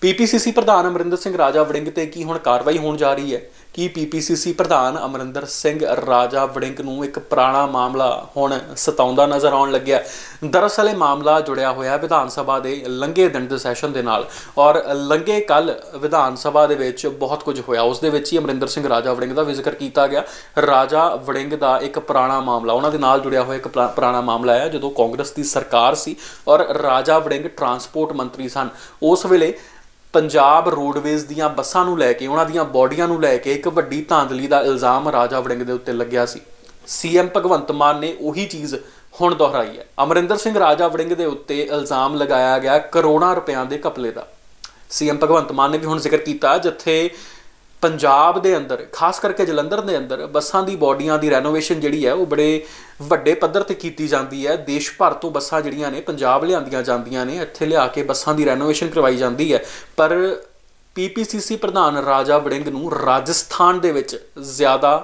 PPCC प्रधान अमरिंदर सिंह राजा वड़िंग ते की हुण कार्रवाई होण जा रही है कि पीपीसीसी प्रधान अमरिंदर सिंह राजा वड़िंग नूं एक पुराना मामला हुण सताउंदा नज़र आउण लग्या। दरअसल ये मामला जुड़िया होया विधान सभा के लंघे दिन के सैशन के नाल और लंघे कल विधान सभा दे विच बहुत कुछ होया। उस दे विच ही अमरिंदर सिंह राजा वड़िंग का भी जिक्र किया गया। राजा वड़िंग का एक पुराना मामला उन्हां दे नाल जुड़िया होया एक पुराना मामला है जदों कांग्रेस की सरकार सी और राजा वड़िंग ट्रांसपोर्ट मंत्री सन। उस वेले पंजाब रोडवेज़ दीआं बसां नूं लैके उन्हां दीआं बॉडीआं नूं लैके एक वड्डी धांधली का इल्ज़ाम राजा वड़िंग दे उत्ते लग्या सी। सीएम भगवंत मान ने उही चीज़ हुण दोहराई है। अमरिंदर सिंह राजा वड़िंग दे उत्ते इल्ज़ाम लगाया गया करोड़ां रुपयां दे घपले का। सीएम भगवंत मान ने भी हुण जिक्र किया जिथे पंजाब दे अंदर खास करके जलंधर दे अंदर बसां दी बॉडीआं दी रेनोवेशन जिहड़ी है वो बड़े वड्डे पद्धर ते कीती जांदी है। देश भर तो बसां जिहड़ियां ने पंजाब लिआंदियां जांदियां ने, इत्थे लिआ के बसां दी रेनोवेशन करवाई जांदी है। पर पीपीसीसी प्रधान राजा वड़िंग नूं राजस्थान दे विच ज़्यादा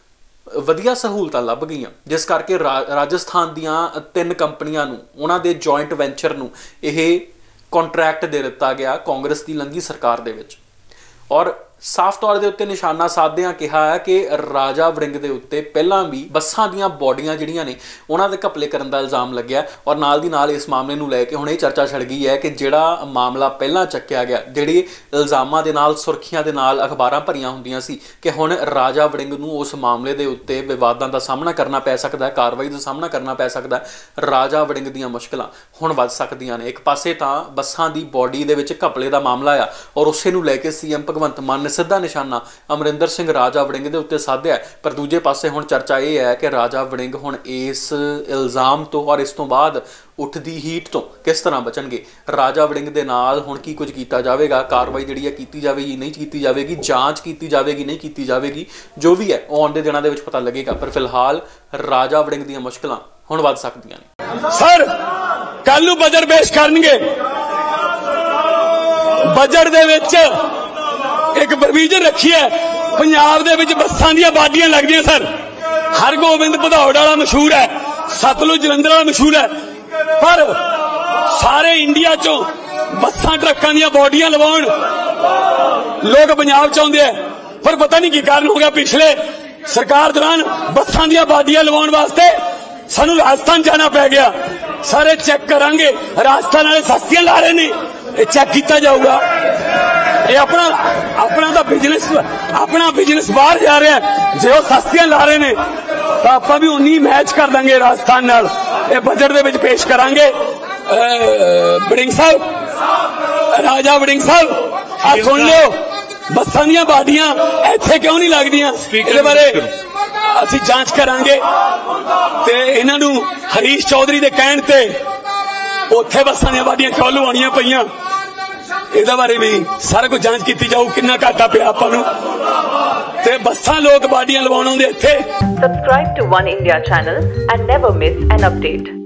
वधिया सहूलतां लभ गईयां, जिस करके राजस्थान दीआं 3 कंपनियां नूं उन्हां दे जॉइंट वेंचर नूं इह कॉन्ट्रैक्ट दे दित्ता गया कांग्रेस की लंघी सरकार दे विच। और साफ तौर के उत्ते निशाना साधद्या कहा है कि राजा वड़िंग के उत्ते पहलां भी बसां दीआं बॉडीआं जिहड़ियां ने उन्हां दे घपले करन दा इल्ज़ाम लग्या और नाल दी नाल इस मामले नूं लैके हुण इह चर्चा छिड़ गई है कि जिहड़ा मामला पहलां चक्किया गया, जिहड़े इल्ज़ामां दे नाल सुर्खियां दे नाल अखबारां भरियां हुंदियां सी कि हुण राजा वड़िंग नूं उस मामले दे उत्ते विवादां दा सामना करना पै सकदा है, कार्रवाई दा सामना करना पै सकदा है। राजा वड़िंग दीआं मुश्किलां हुण वध सकदियां ने। एक पासे तां बसां दी बॉडी दे विच घपले दा मामला आ और उसे नूं लैके सीएम भगवंत मान ने सीधा निशाना अमरिंदर सिंह राजा वड़िंग दे उत्ते साधिया है। पर दूजे पासे हुण चर्चा यह है कि राजा वड़िंग हुण इस इल्ज़ाम तो और इस तो बाद उठदी हीट तो किस तरह बचणगे। राजा वड़िंग दे नाल हुण की कुछ कीता जावेगा, कार्रवाई जिहड़ी है कीती जावेगी नहीं कीती जावेगी, जांच कीती जावेगी नहीं कीती जावेगी, जो भी है वो आउंदे दिनां दे विच पता लगेगा। पर फिलहाल राजा वड़िंग दीआं मुश्किलां हुण वध सकदियां ने। सर कल नूं बजट पेश करनगे, बजट दे विच एक प्रोविजन रखी है पंजाब दे विच बसां दीआं बाडियां लगदियां। सर हरगोबिंद भदौड़ वाला मशहूर है, सतलुज जलंधर वाला मशहूर है, पर सारे इंडिया चो बसां ट्रकां दीआं बॉडियां लवाउण लोग पंजाब चाहुंदे हैं। पर पता नहीं की कारण हो गया, पिछले सरकार दौरान बसां दीआं बाडियां लवाउण वास्ते सानू राजस्थान जाना पै गया। सारे चेक करांगे, राजस्थान वाले सस्तियां ला रहे ने, चेक किया जाऊगा। ये अपना बिजनेस बाहर जा रहा है, जो सस्तियां ला रहे ने तो आप भी उन्नी मैच कर देंगे राजस्थान नाल। ये बजट दे विच पेश करांगे। वड़िंग साहब, राजा वड़िंग साहब आ सुन लो, बसां दीआं बाडियां इत्थे क्यों नहीं लगदियां, इहदे बारे असीं जांच करांगे। ते इन्हां नूं हरीश चौधरी दे कहण ते उत्थे बसां दीआं बाडियां क्यों लवाउणीਆਂ पईयां, इहदे बारे भी सारा कुछ जांच की जाऊ, कितना घाटा पिया आपां नूं ते बसां लोग बाडियां लवाउण आउंदे इत्थे। Subscribe to One India channel and never miss an update.